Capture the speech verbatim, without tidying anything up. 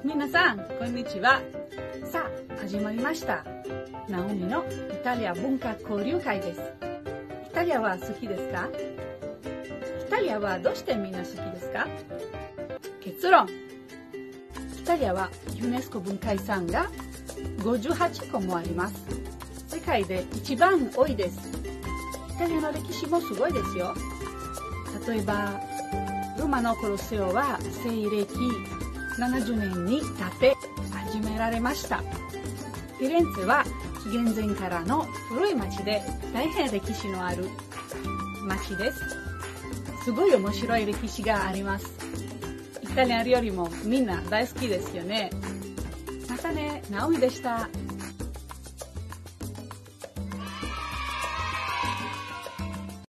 皆さん、こんにちは。さあ、始まりました。ナオミのイタリア文化交流会です。イタリアは好きですか？イタリアはどうしてみんな好きですか？結論。イタリアはユネスコ文化遺産がごじゅうはちこもあります。世界で一番多いです。イタリアの歴史もすごいですよ。例えば、ローマのコロッセオは西暦ななじゅうねんに建て始められました。フィレンツェは紀元前からの古い町で大変歴史のある町です。すごい面白い歴史があります。イタリア料理もみんな大好きですよね。またね、ナオミでした。